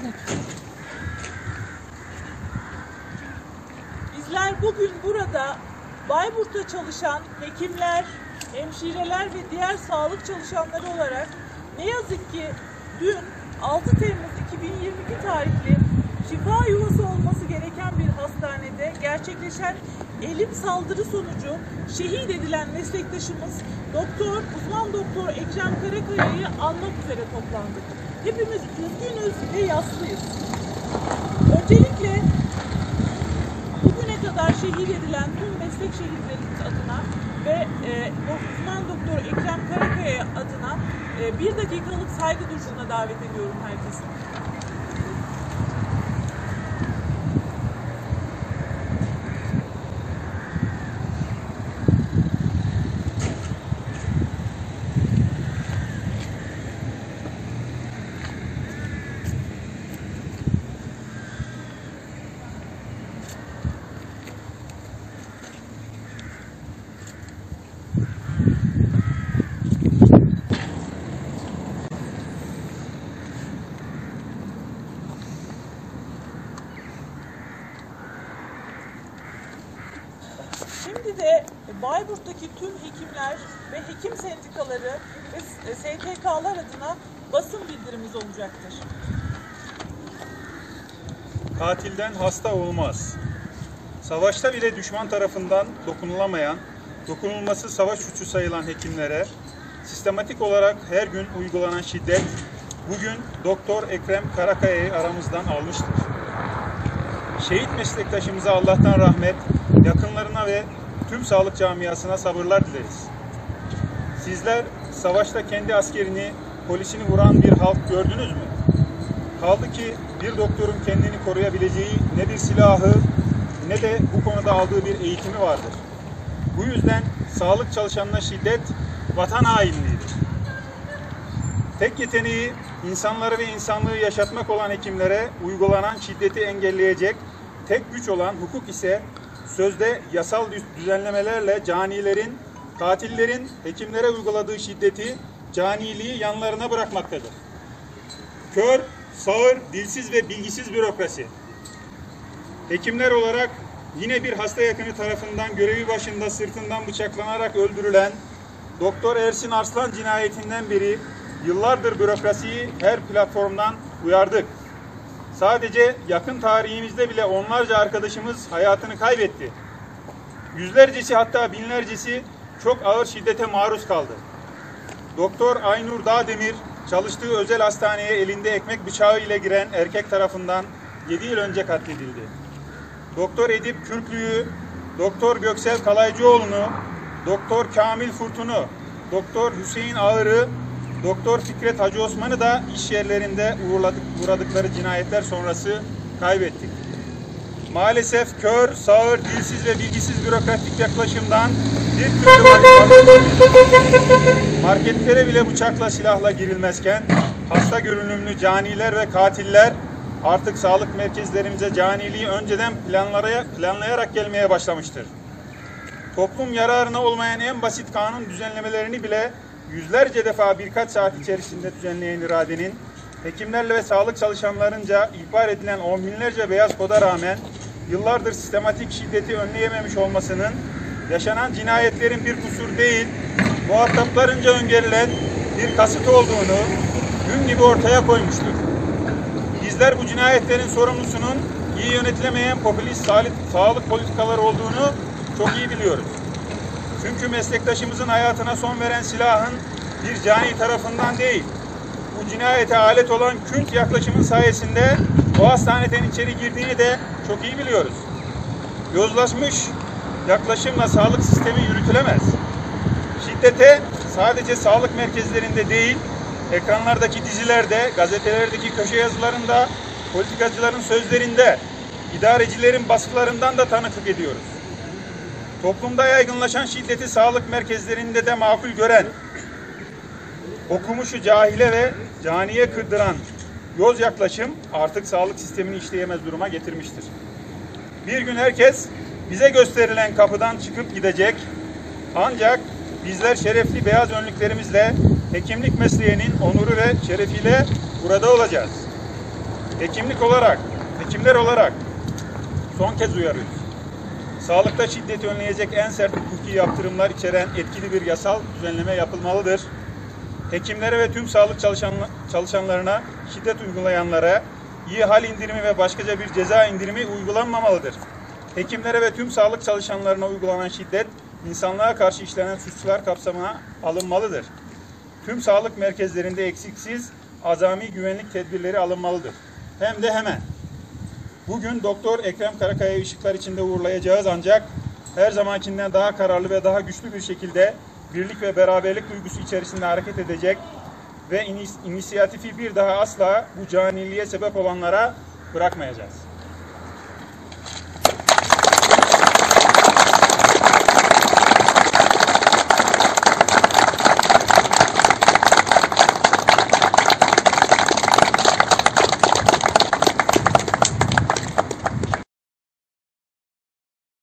Bizler bugün burada Bayburt'ta çalışan hekimler, hemşireler ve diğer sağlık çalışanları olarak ne yazık ki dün 6 Temmuz 2022 tarihli şifa yuvası olması gereken bir hastanede gerçekleşen elim saldırı sonucu şehit edilen meslektaşımız uzman doktor Ekrem Karakaya'yı anmak üzere toplandık. Hepimiz üzgünüz ve yaslıyız. Öncelikle bugüne kadar şehit edilen tüm meslek şehitlerimiz adına ve uzman doktor Ekrem Karakaya adına bir dakikalık saygı duruşuna davet ediyorum herkesi. Şimdi de Bayburt'taki tüm hekimler ve hekim sendikaları ve STK'lar adına basın bildirimiz olacaktır. Katilden hasta olmaz. Savaşta bile düşman tarafından dokunulamayan, dokunulması savaş suçu sayılan hekimlere sistematik olarak her gün uygulanan şiddet bugün Doktor Ekrem Karakaya'yı aramızdan almıştır. Şehit meslektaşımıza Allah'tan rahmet, yakınlarına ve tüm sağlık camiasına sabırlar dileriz. Sizler savaşta kendi askerini, polisini vuran bir halk gördünüz mü? Kaldı ki bir doktorun kendini koruyabileceği ne bir silahı ne de bu konuda aldığı bir eğitimi vardır. Bu yüzden sağlık çalışanına şiddet vatan hainliğidir. Tek yeteneği insanları ve insanlığı yaşatmak olan hekimlere uygulanan şiddeti engelleyecek tek güç olan hukuk ise sözde yasal düzenlemelerle canilerin, katillerin hekimlere uyguladığı şiddeti, caniliği yanlarına bırakmaktadır. Kör, sağır, dilsiz ve bilgisiz bürokrasi. Hekimler olarak yine bir hasta yakını tarafından görevi başında sırtından bıçaklanarak öldürülen Doktor Ersin Arslan cinayetinden beri yıllardır bürokrasiyi her platformdan uyardık. Sadece yakın tarihimizde bile onlarca arkadaşımız hayatını kaybetti. Yüzlercesi hatta binlercesi çok ağır şiddete maruz kaldı. Doktor Aynur Dağdemir çalıştığı özel hastaneye elinde ekmek bıçağı ile giren erkek tarafından 7 yıl önce katledildi. Doktor Edip Kürklü'yü, Doktor Göksel Kalaycıoğlu'nu, Doktor Kamil Furtun'u, Doktor Hüseyin Ağır'ı, Doktor Fikret Hacı Osman'ı da iş yerlerinde uğradıkları cinayetler sonrası kaybettik. Maalesef kör, sağır, dilsiz ve bilgisiz bürokratik yaklaşımdan bir türlü marketlere bile bıçakla silahla girilmezken hasta görünümlü caniler ve katiller artık sağlık merkezlerimize caniliği önceden planlayarak gelmeye başlamıştır. Toplum yararına olmayan en basit kanun düzenlemelerini bile yüzlerce defa birkaç saat içerisinde düzenleyen iradenin, hekimlerle ve sağlık çalışanlarınca ihbar edilen on binlerce beyaz koda rağmen yıllardır sistematik şiddeti önleyememiş olmasının, yaşanan cinayetlerin bir kusur değil, muhataplarınca öngörülen bir kasıt olduğunu gün gibi ortaya koymuştur. Bizler bu cinayetlerin sorumlusunun iyi yönetilemeyen popülist sağlık politikaları olduğunu çok iyi biliyoruz. Çünkü meslektaşımızın hayatına son veren silahın bir cani tarafından değil, bu cinayete alet olan kült yaklaşımın sayesinde o hastaneden içeri girdiğini de çok iyi biliyoruz. Yozlaşmış yaklaşımla sağlık sistemi yürütülemez. Şiddete sadece sağlık merkezlerinde değil, ekranlardaki dizilerde, gazetelerdeki köşe yazılarında, politikacıların sözlerinde, idarecilerin baskılarından da tanıklık ediyoruz. Toplumda yaygınlaşan şiddeti sağlık merkezlerinde de makul gören, okumuşu cahile ve caniye kırdıran yoz yaklaşım artık sağlık sistemini işleyemez duruma getirmiştir. Bir gün herkes bize gösterilen kapıdan çıkıp gidecek, ancak bizler şerefli beyaz önlüklerimizle hekimlik mesleğinin onuru ve şerefiyle burada olacağız. Hekimler olarak son kez uyarıyoruz. Sağlıkta şiddeti önleyecek en sert hukuki yaptırımlar içeren etkili bir yasal düzenleme yapılmalıdır. Hekimlere ve tüm sağlık çalışanlarına şiddet uygulayanlara iyi hal indirimi ve başkaca bir ceza indirimi uygulanmamalıdır. Hekimlere ve tüm sağlık çalışanlarına uygulanan şiddet, insanlığa karşı işlenen suçlar kapsamına alınmalıdır. Tüm sağlık merkezlerinde eksiksiz azami güvenlik tedbirleri alınmalıdır. Hem de hemen. Bugün Doktor Ekrem Karakaya'yı ışıklar içinde uğurlayacağız ancak her zamankinden daha kararlı ve daha güçlü bir şekilde birlik ve beraberlik duygusu içerisinde hareket edecek ve inisiyatifi bir daha asla bu caniliğe sebep olanlara bırakmayacağız.